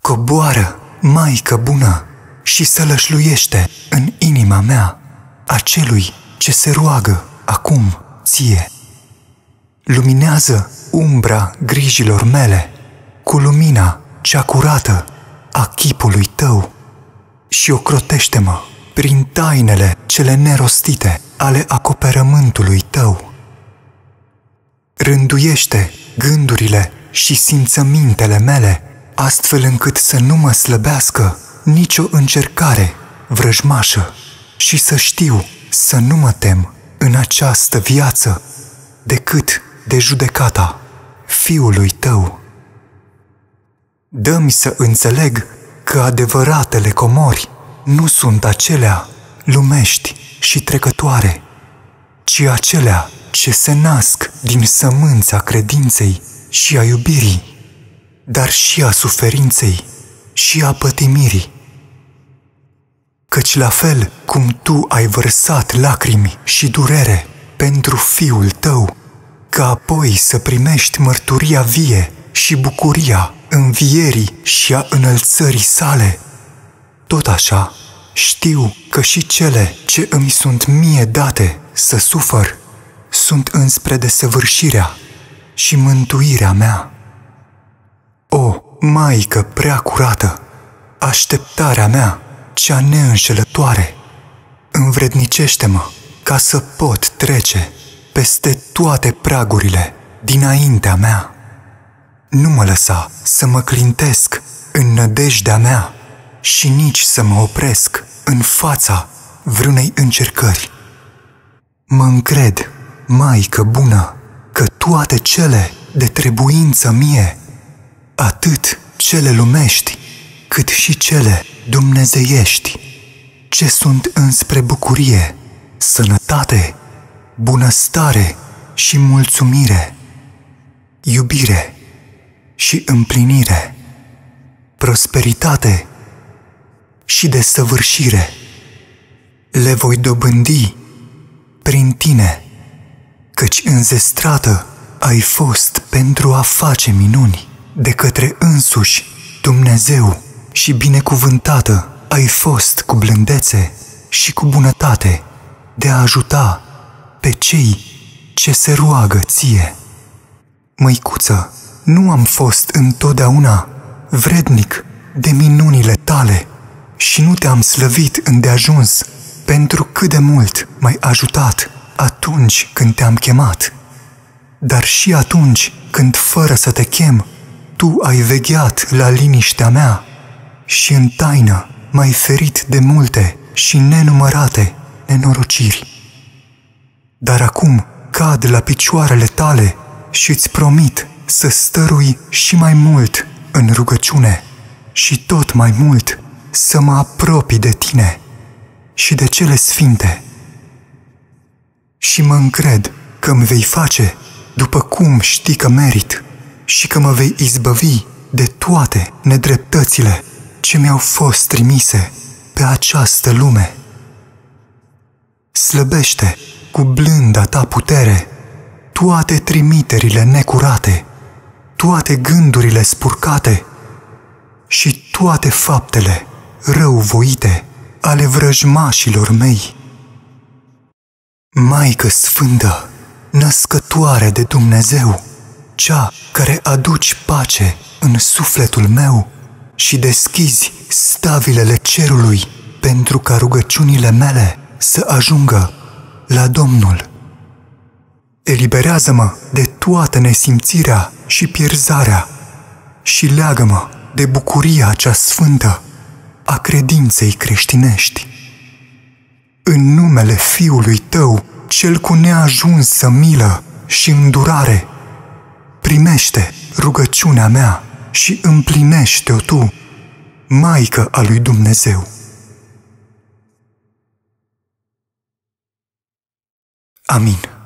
Coboară, Maică bună, și sălășluiește în inima mea a celui ce se roagă acum ție. Luminează umbra grijilor mele cu lumina cea curată a chipului tău și ocrotește-mă prin tainele cele nerostite ale acoperământului tău. Rânduiește gândurile și simțămintele mele, astfel încât să nu mă slăbească nicio încercare vrăjmașă și să știu să nu mă tem în această viață decât de judecata Fiului tău. Dă-mi să înțeleg că adevăratele comori nu sunt acelea lumești și trecătoare, ci acelea ce se nasc din sămânța credinței și a iubirii, dar și a suferinței și a pătimirii. Căci la fel cum tu ai vărsat lacrimi și durere pentru Fiul tău, ca apoi să primești mărturia vie și bucuria învierii și a înălțării sale, tot așa știu că și cele ce îmi sunt mie date să sufăr sunt înspre desăvârșirea și mântuirea mea. O, Maică prea curată, așteptarea mea cea neînșelătoare, învrednicește-mă ca să pot trece peste toate pragurile dinaintea mea. Nu mă lăsa să mă clintesc în nădejdea mea și nici să mă opresc în fața vreunei încercări. Mă încred, Maică bună, că toate cele de trebuință mie, atât cele lumești, cât și cele dumnezeiești, ce sunt înspre bucurie, sănătate, bunăstare și mulțumire, iubire și împlinire, prosperitate și desăvârșire, le voi dobândi prin tine, căci înzestrată ai fost pentru a face minuni de către însuși Dumnezeu și binecuvântată ai fost cu blândețe și cu bunătate de a ajuta pe cei ce se roagă ție. Măicuță, nu am fost întotdeauna vrednic de minunile tale și nu te-am slăvit îndeajuns pentru cât de mult m-ai ajutat atunci când te-am chemat. Dar și atunci când, fără să te chem, tu ai vegheat la liniștea mea și în taină m-ai ferit de multe și nenumărate nenorociri. Dar acum cad la picioarele tale și îți promit să stărui și mai mult în rugăciune și tot mai mult să mă apropii de tine și de cele sfinte. Și mă încred că îmi vei face după cum știi că merit și că mă vei izbăvi de toate nedreptățile ce mi-au fost trimise pe această lume. Slăbește cu blânda ta putere toate trimiterile necurate, toate gândurile spurcate și toate faptele răuvoite ale vrăjmașilor mei. Maică sfântă, născătoare de Dumnezeu, cea care aduci pace în sufletul meu și deschizi stabilele cerului pentru ca rugăciunile mele să ajungă la Domnul. Eliberează-mă de toată nesimțirea și pierzarea și leagă-mă de bucuria cea sfântă a credinței creștinești. În numele Fiului tău, cel cu neajunsă milă și îndurare, primește rugăciunea mea și împlinește-o tu, Maică a lui Dumnezeu. Amin.